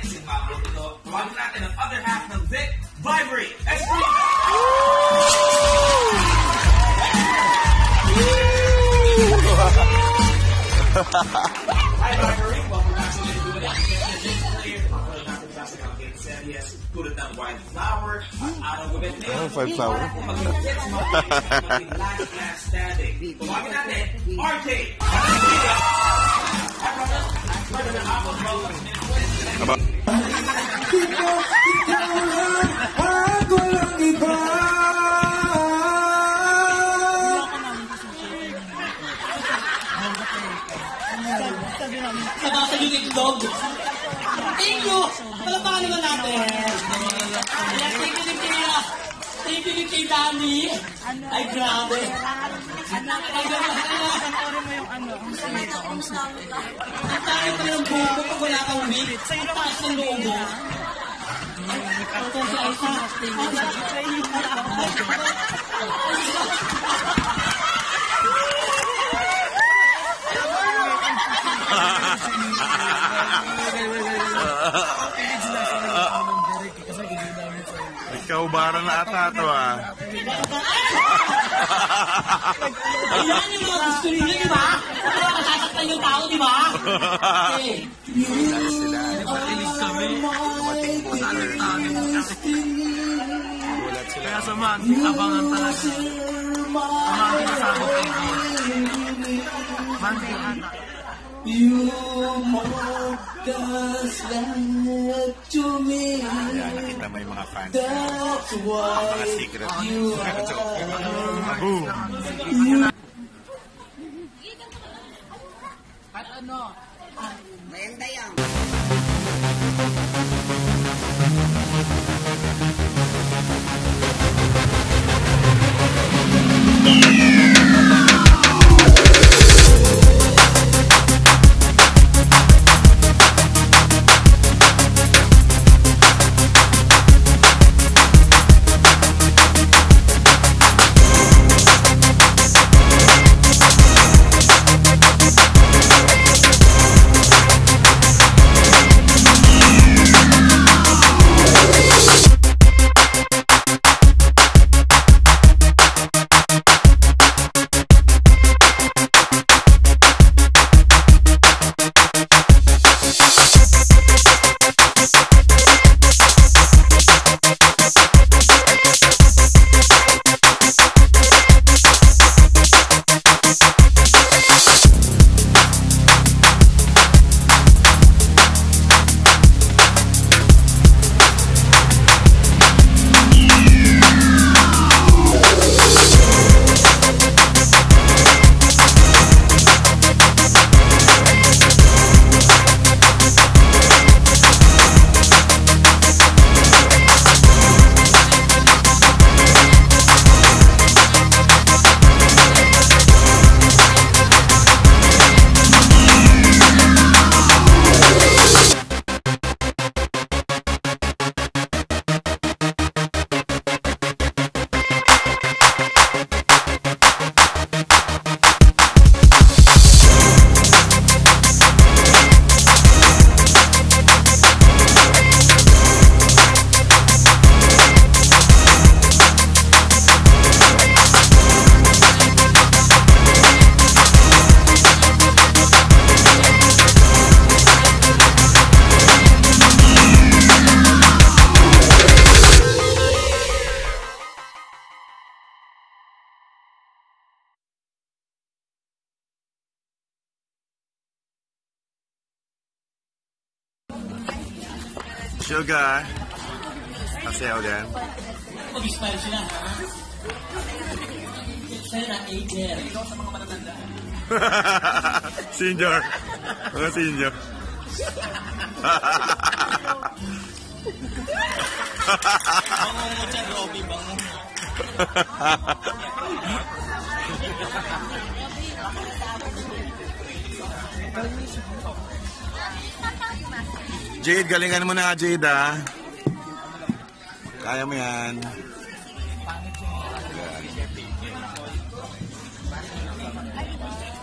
si Mambo ito. Tawagin natin ang other half ng Vic Vibree. Extreme! Hi, Vibree. Welcome back to the Yes, tulad ng wildflower at araw gabi. Wildflower? Last standing. Tawagin natin, RJ. Sabasa yung itlog. Thank you! Palapakan naman natin. Thank you kay Dani. Ay, grabe. Ay, grabe. Ang tayo pa ng buko pag wala kang wig. Ang taas ng loob mo. Ito si Aisa. Kaubaran na ata ito ah. Ayan yung mga gusto nila, di ba? Kaya masasaktan yung tao, di ba? Matilig kami. Dumating po na kaya sa man, abangan talaga. Ang mga kinasabot kay Gia. Mandi ata. You hold us like to me. Ayan, nakita mo yung mga fans. That's why mga secret. At ano? Mayanda yan. Sugar. Pasayaw din. Mag-smile sila, ha? Sa'yo na, Angel. Senior. Mga senior. Bango mo dyan, Robby. Bango mo. Jade, galingan mo na, Jade, ha? Kaya mo yan.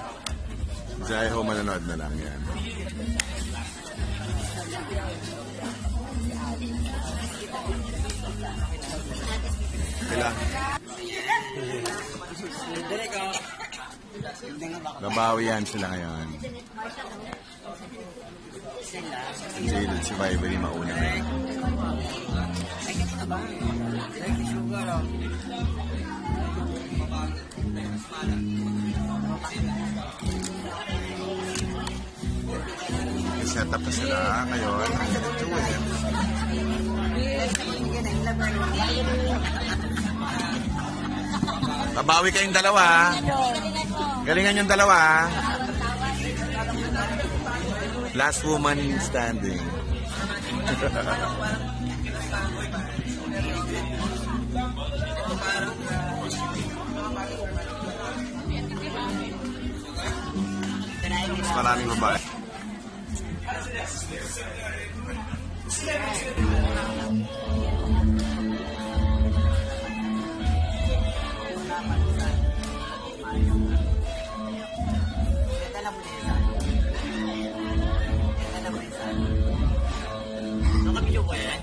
Jai ho, manonood na lang yan. sila. Babawian sila ngayon. Jalen, si Vibery mauna ngayon. Set up na sila ngayon. Babawi kayong dalawa. Galingan yung dalawa. Last woman standing. Mas maraming babae. Nakabidyo ko yan.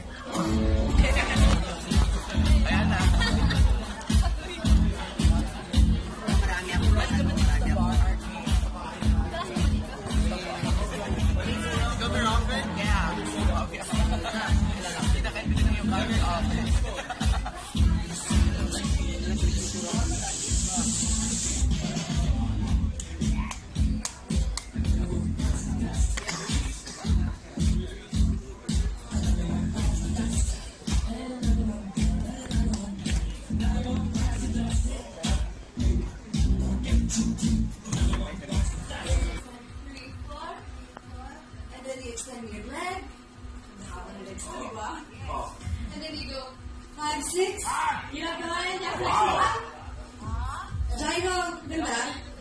And then you go 5, 6. Ginagawa niya flexible. Gyro, ganda.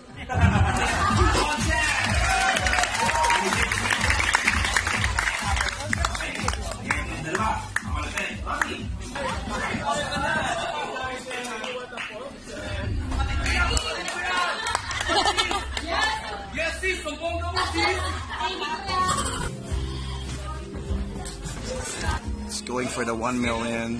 Yes, sis, sumbong ka mo, sis. It's going for the 1 million.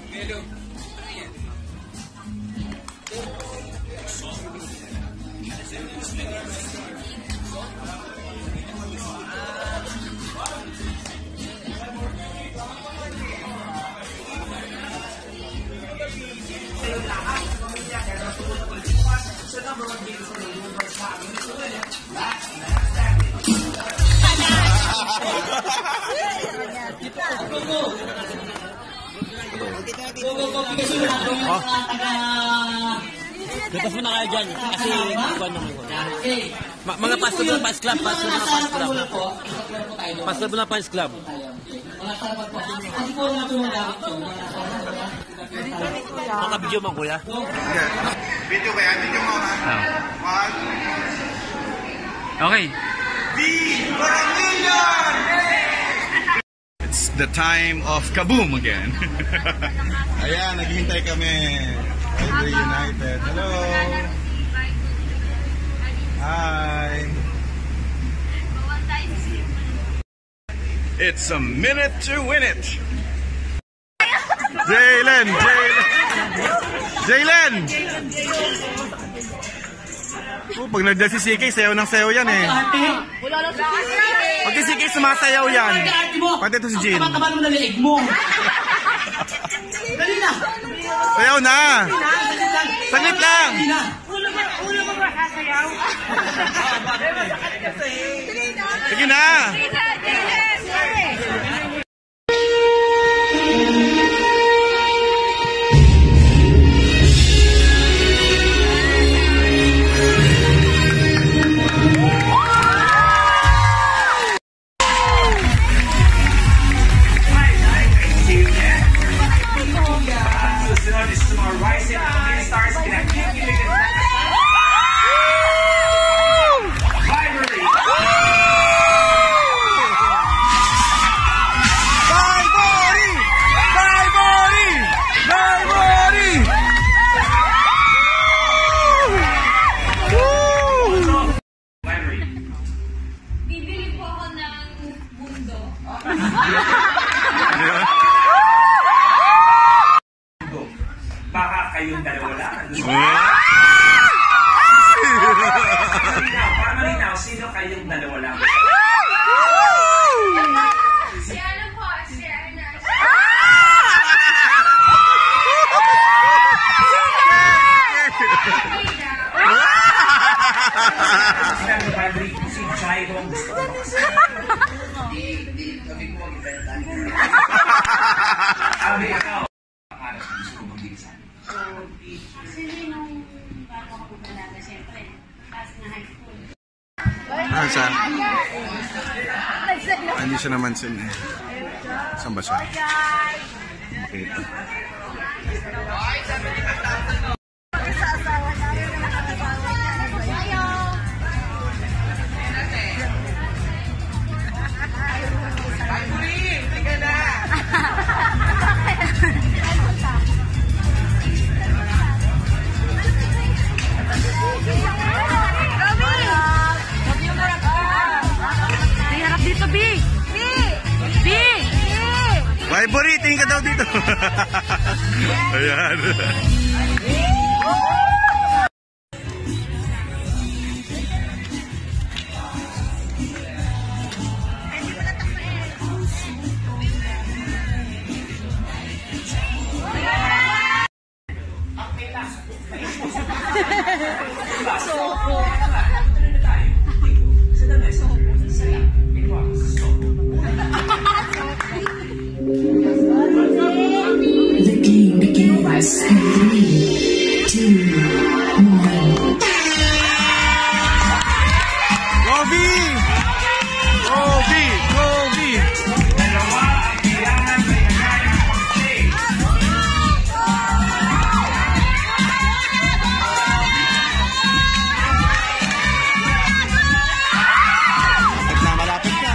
Lipas mo na kayo dyan kasi buwan naman ko. Mga pastor ng fans club, pastor ng fans club. Pastor ng fans club. Makabidyo mo, kuya? Video ba yan? Video mo ha? Okay. It's the time of kaboom again. Ayan, naghihintay kami. Vibery United. Hello. Hi. It's a minute to win it. Jalen! Jalen! Oh, pag nagdal si CK, sayaw ng sayaw yan eh. Pag si CK sumasayaw yan. Pati ito si Jean. Taba mo na leeg mo. Dali na. Sayaw na! Saglit lang! Ulo mo ba sasayaw? Sige na! Baka Sabi ako. Pangarap ko gusto ko mag-insan. Sino nung bago ako magdalaga, siyempre. Tapos na high school. Ah, saan? Ah, hindi siya naman sin. Saan ba siya? Okay. Vibory, tingin ka daw dito. Ayan. The game begins in 3, 2, 1. Gobi! Gobi! Gobi! Dalawa ang kailangan sa ikagaya ng pag-play. Malapit na, malapit ka.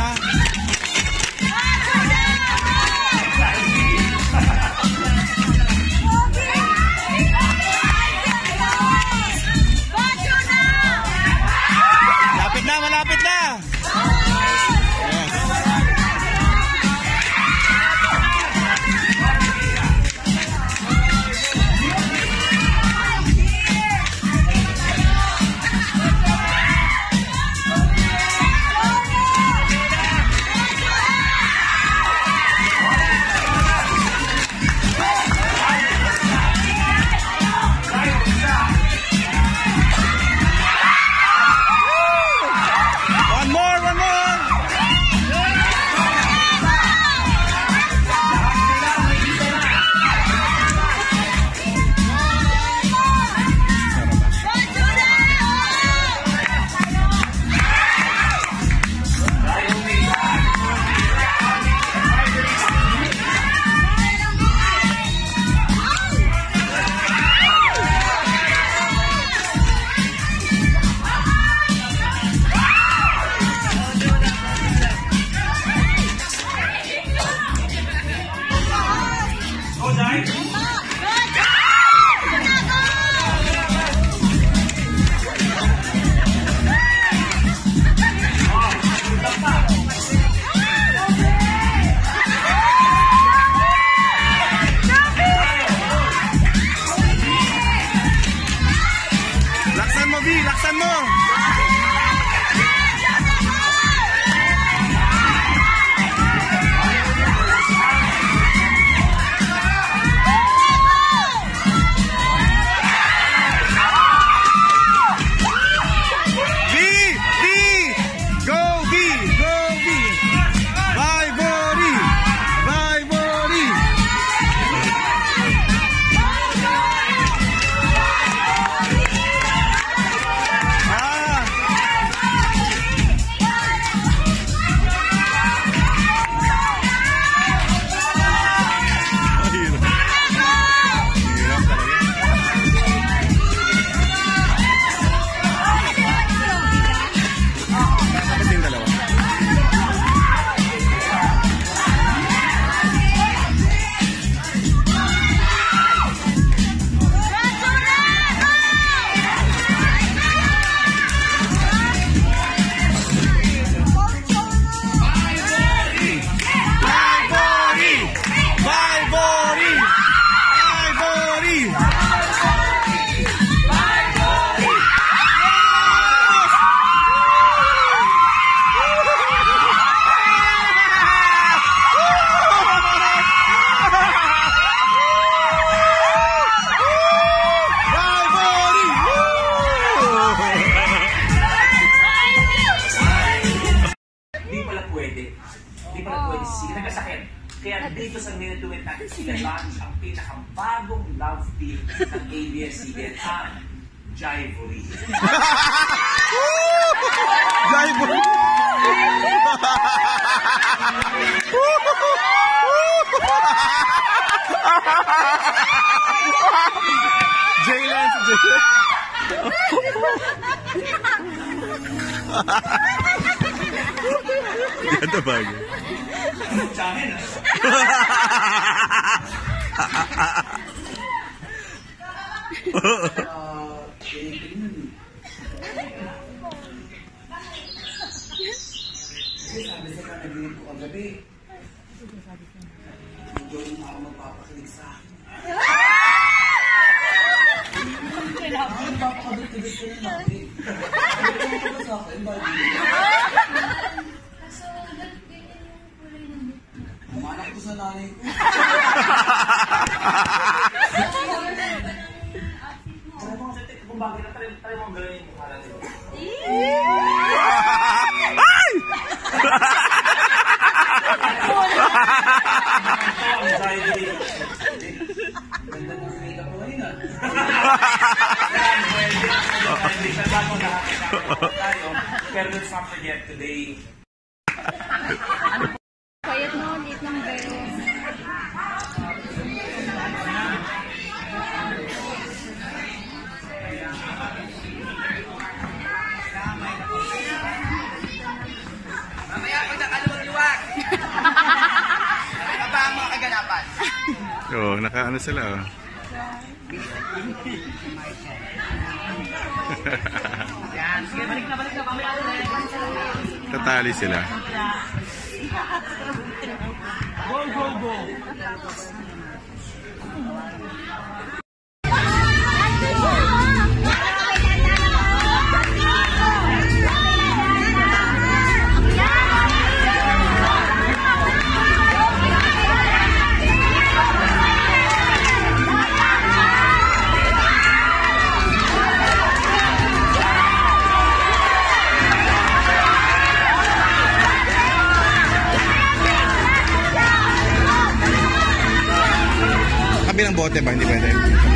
nagkasakit. Kaya dito sa Minute to Win natin i-launch ang pinakabagong love team ng ABS-CBN, ang Jivory. Jivory! Jaylen, si Jaylen. Ganda ba yun? Channel, Sabi sa kanaginip ko kagabi. Hindi mo ako magpapakilig sa akin. Magpapakabit-kabit ko ng laki. Ano ko ba sa akin? Umanak ko sa nanay ko. kung bakit na try mo gawin yung mukha natin. Ay! Ganda ng makeup ko ngayon ah. Pero let's not forget today. Quiet mo, late lang ba yun? Mamaya pag nakaluwag-luwag. Ano ba ang mga kaganapan? Oo, nakaano sila. Oh. Yan, sige, balik na mamaya ulit. Tatali sila. Go, go, go. Kabilang bote ba? Hindi pwede.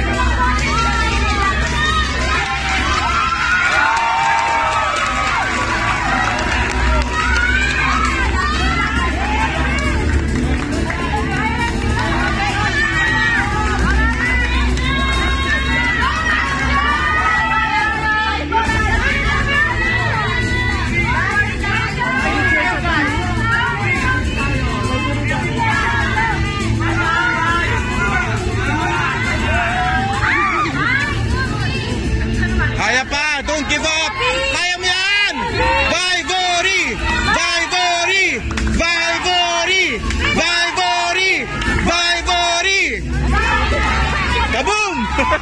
Kaya pa! Don't give up! Kaya mo yan! Vivory! Vivory! Vivory! Vivory! Vivory! Kaboom!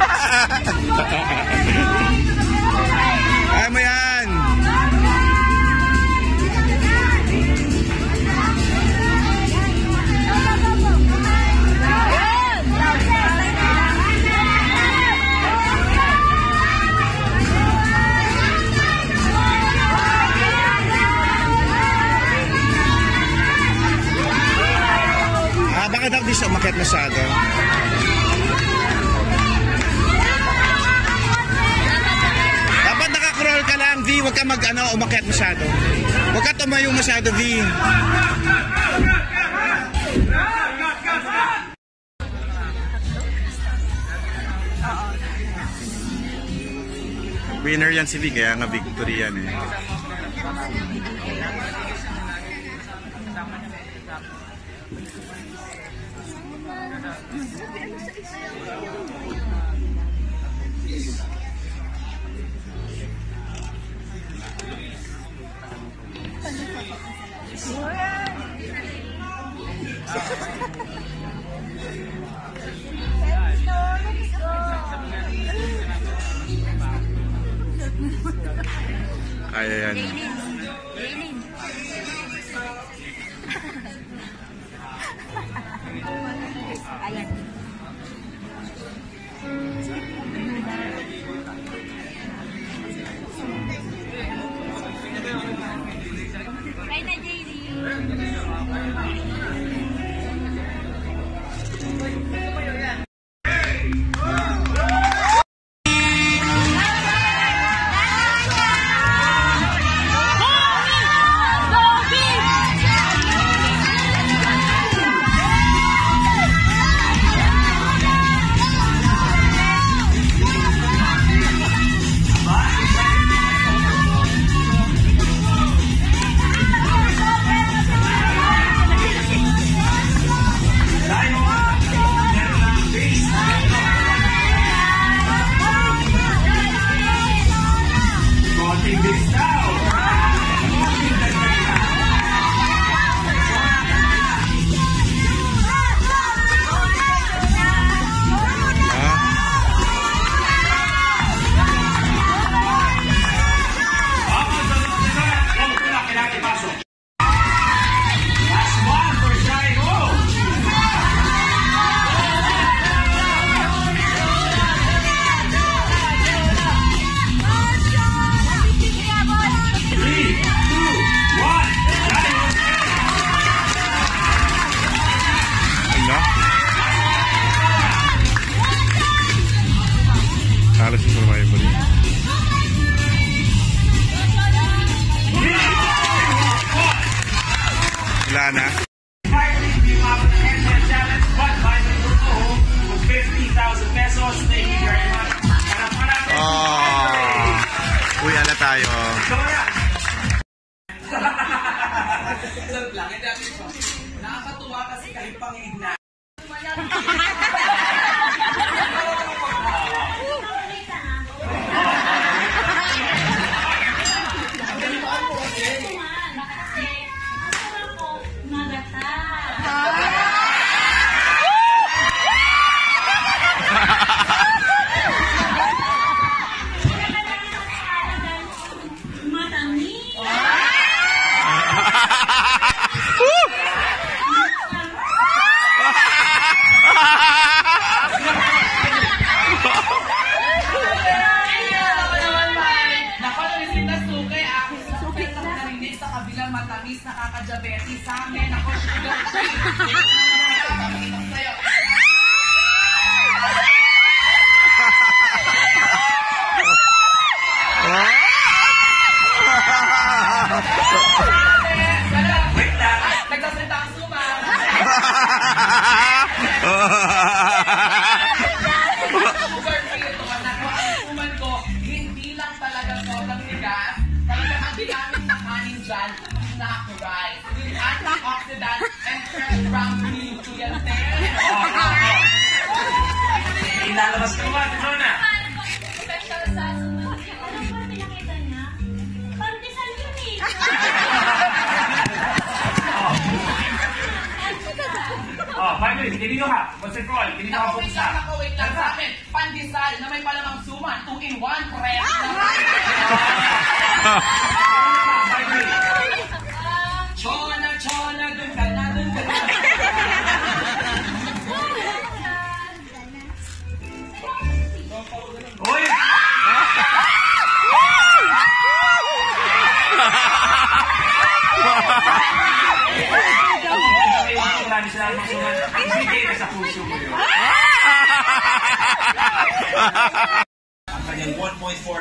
Kaya mo yan! Bakit daw di siya umakyat masyado? Dapat naka-crawl ka lang, V. Huwag ka umakyat masyado. Huwag ka tumayo masyado, V. Winner yan si V, kaya nga victory yan eh. Kaya yan. Kaya na, JD. Halos sa survival. Wala na. Finally, we have the Endless Challenge, but by the group home with 50,000 pesos. Thank you very much. Oh. Uy, ala tayo. Lang, nakakatuwa kasi kahit pangigid na. Matamis, nakaka-diabetes sa amin. Ako, sugar free. Nakakaminom sa'yo. Wait lang. Nagsasalita ang suma. Sugar free ito. Nakuha ang suman ko. Hindi lang talaga sobrang tigas. Talaga ang ginamit na kanin dyan. Snack rice with antioxidant and fresh brown nutrients. Ilalabas ko ba, Tizona? Special sa sumunod. Ano ba pinakita niya? Pandesal yun eh. Oh, 5 minutes. Kinino ka? Concept roll. Kinino ka po sa. Nakawait lang sa amin. Pandesal na may palamang suman. 2-in-1 prep. Chona, chona, dun ka na, dun ka na. Uy! Marami sila ang masunan. Sige na sa puso mo yun. Ang kanyang 1.4